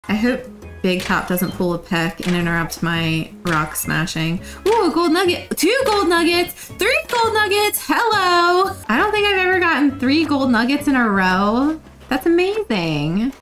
I hope Big Top doesn't pull a peck and interrupt my rock smashing. Ooh, a gold nugget. 2 gold nuggets. 3 gold nuggets. Hello. I don't think I've ever gotten 3 gold nuggets in a row. That's amazing.